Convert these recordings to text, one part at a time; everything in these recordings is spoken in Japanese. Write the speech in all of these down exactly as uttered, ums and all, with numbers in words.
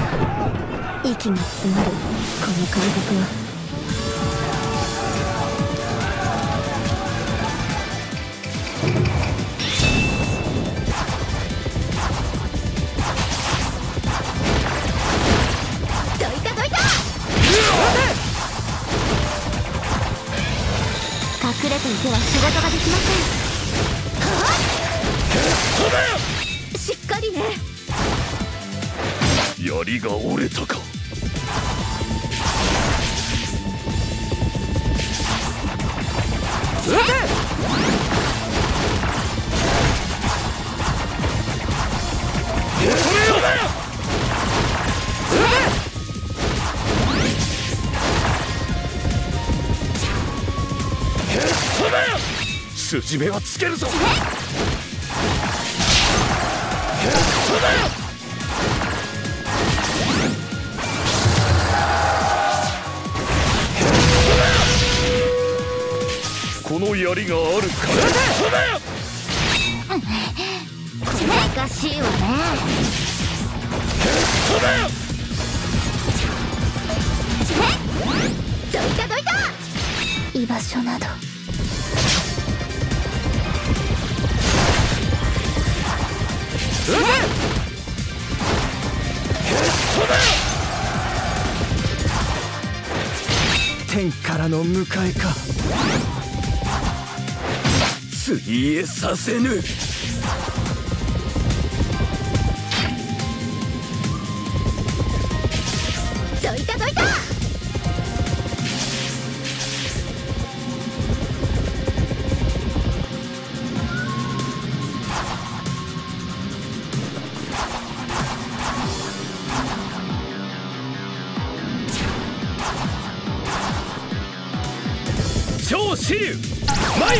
息が詰まるこの感覚は。隠れていては仕事ができません。しっかりね。 槍が折れたか。撃て。筋目はつけるぞ。この槍があるから難しいわね。どいたどいた。居場所など。 天からの迎えか。次へさせぬ。 どいたどいた。 超支流参る。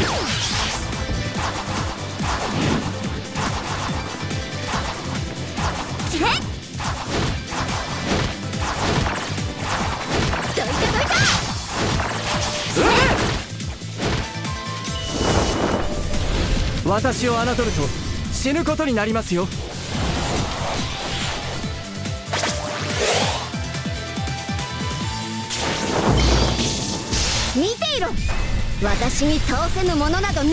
私を侮ると死ぬことになりますよ。 見ていろ。私に倒せぬものなどない。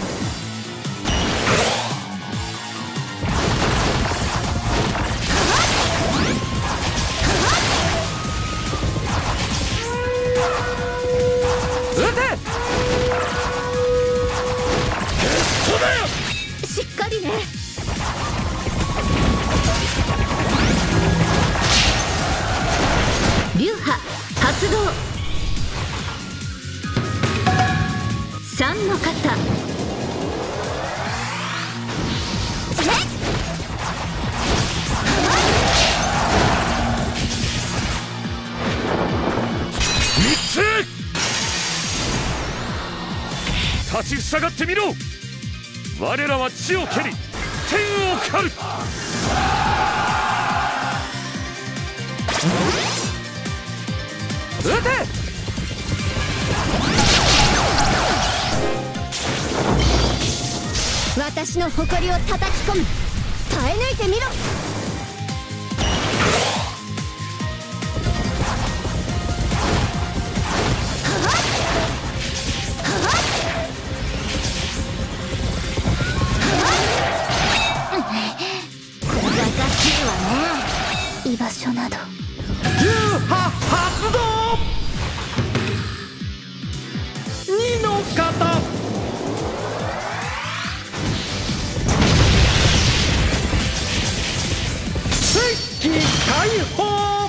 しっかりね。流派発動。三の型。 三つ。立ちふさがってみろ。我らは地を蹴り天を狩る。撃て。 私の誇りを叩き込む。耐え抜いてみろ。居場所など。 流派発動。二の型。石器解放。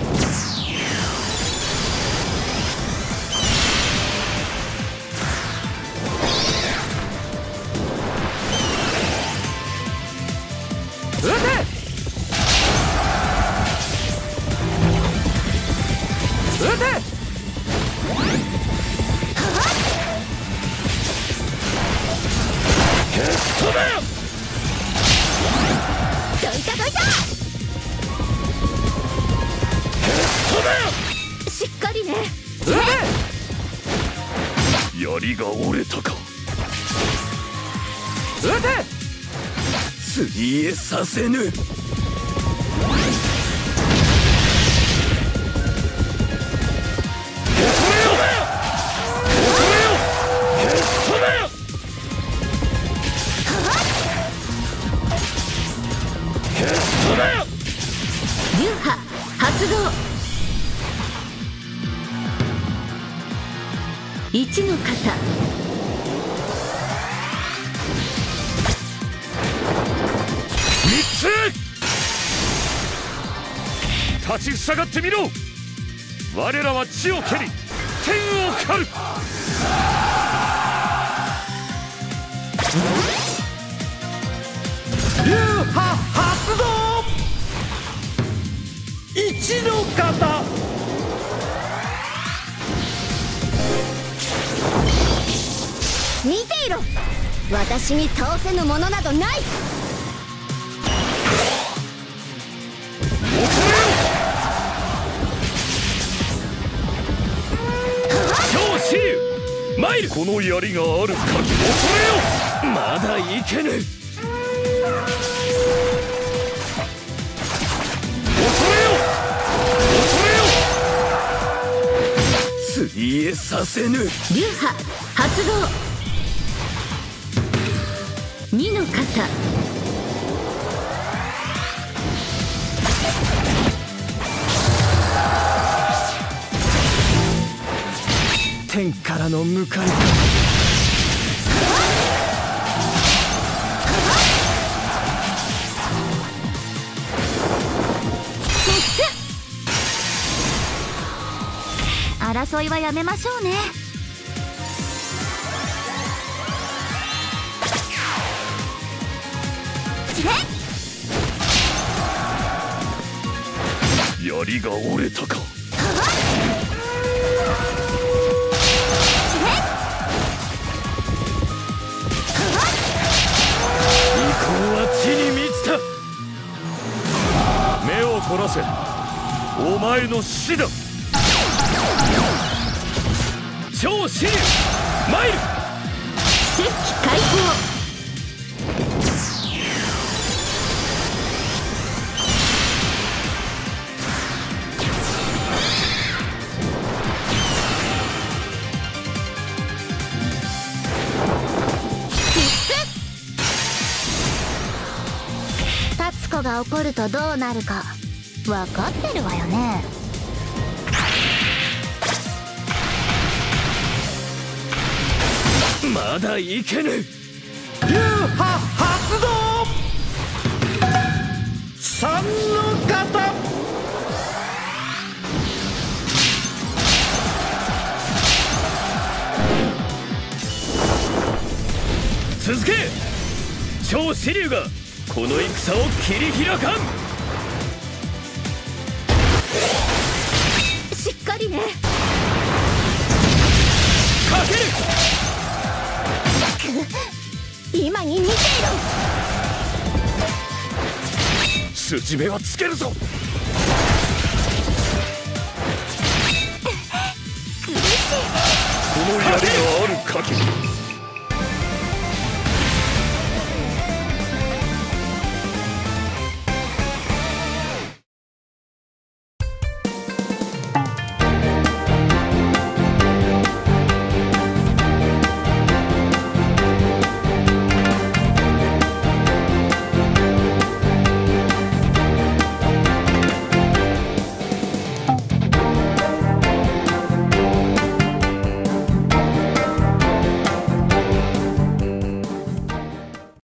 撃て。撃て。飛べ。 どいたどいた。 飛べ。しっかりね。 撃て。槍が折れたか。撃て。次へさせぬ。 波発動。一の型。 三つ立ちふさがってみろ。我らは地を蹴り天を狩る。 流波発動。一の型。 見ていろ、私に倒せぬものなどない。 超支流参る。この槍がある限り恐れよ。まだいけぬ。 釣えさせぬ。 流波発動。二の型。 天からの迎え。 争いはやめましょうね。 槍が折れたか。 遺恨は地に満ちた。 目を凝らせ、お前の死だ。 超支流参る。 石器解放。 立つ子が怒るとどうなるか分かってるわよね。 まだいけぬ。流波発動。三の型。続け。超支流がこの戦を切り開かん。 しっかりね。 かける。 今に見ていろ。 筋目はつけるぞ。この槍がある限り